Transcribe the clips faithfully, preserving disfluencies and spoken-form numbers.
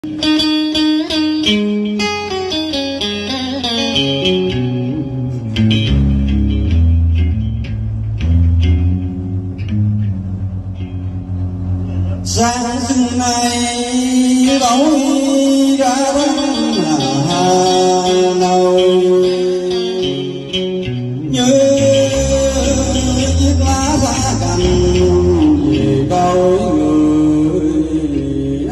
Sáng xuân này tối ra vẫn là Hà Nội, như chiếc lá xa cành về cõi người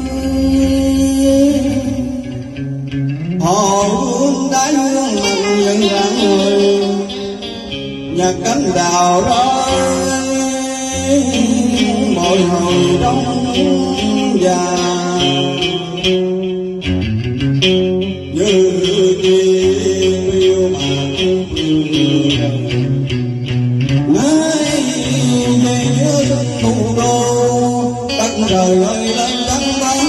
họ hương đá hương mình nhận ra người nhạc cánh đào rơi mỗi hồi đông già như tiếng yêu mà nơi về sân thủ đô đất trời ơi lên trắng bóng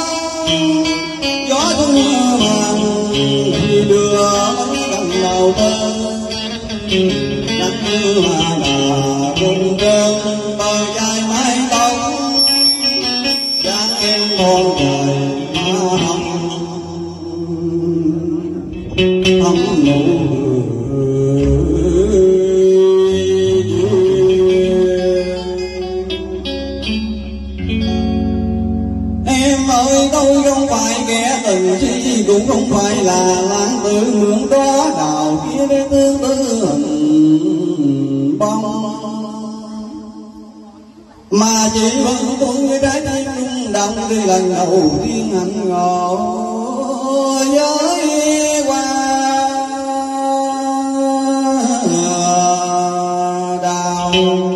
gió thu màng thì đưa bóng cầm đầu tơ nắng mưa mà là rung rơn bờ dài mái tóc cha em con trời má hồng hồng nụ em ơi tôi không phải kẻ tình si cũng không phải là lãng tử mượn đó đào kia để tương tư hình bóng mà chỉ vẫn tôi với trái tim rung động đi lần đầu tiên hạnh ngộ với qua đào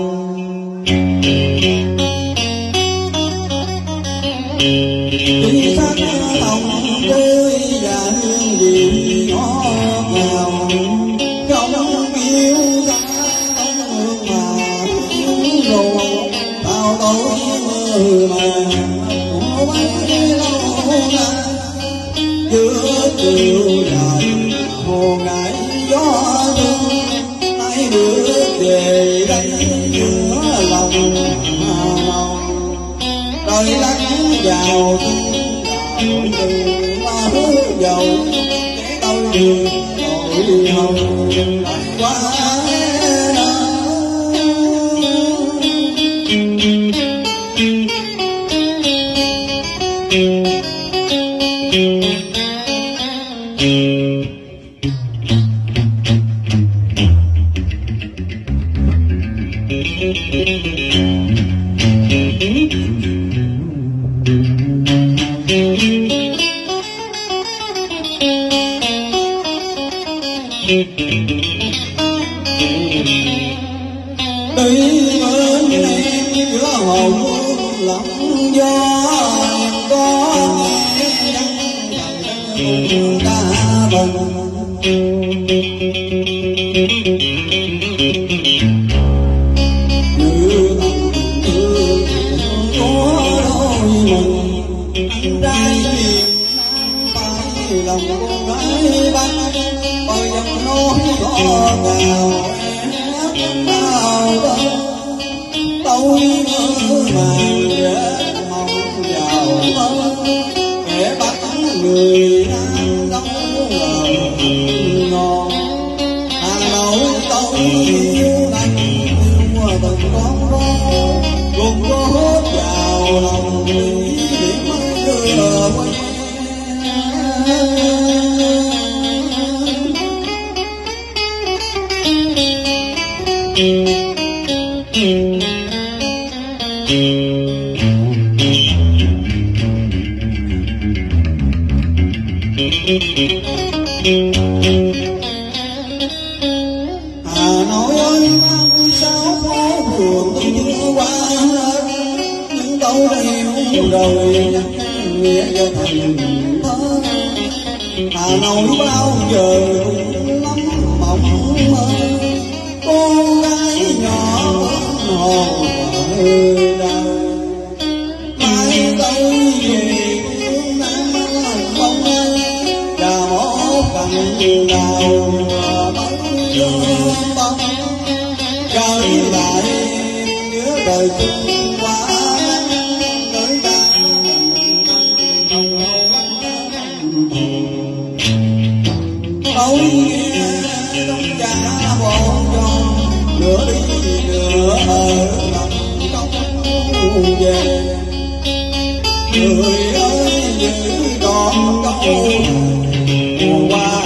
tuy sắc hồng tươi và hương vị ngọt ngào không yêu xa không hương mà rồi tao tối mơ màng của bấy lâu nay giữa chiều dài hồ ngải gió thương tay bước về đây giữa lòng Hà Nội trời đất vào từng mà hứa dầu để tôi tội hồng quá đi bên em giữa hồ hương lặng gió có nghe ta bần như tầm thương có đôi mình anh trai miền Nam phải lòng cô gái băng bởi dòng nói có gào tôi mơ màng để mong vào mơ để bắt người ăn nấu ngờ ngon Hà Nội tôi yêu anh yêu từng con con cùng có hốt vào lòng nghĩ điểm đưa quên Hà Nội ơi năm sáu phố phường tôi chưa qua hết nhưng tôi đã hiểu rồi nghĩa cho thành thơ Hà Nội bao giờ cũng lắm mộng mơ cô gái nhỏ vẫn hồn đời mai tôi về phương Nam không và một cành đào bóng dương bóng trở lại giữa đời chung quá tới ta ôi nghe trong cha bỏ cho nửa đi nửa ở lòng công về người ơi giữ còn câu qua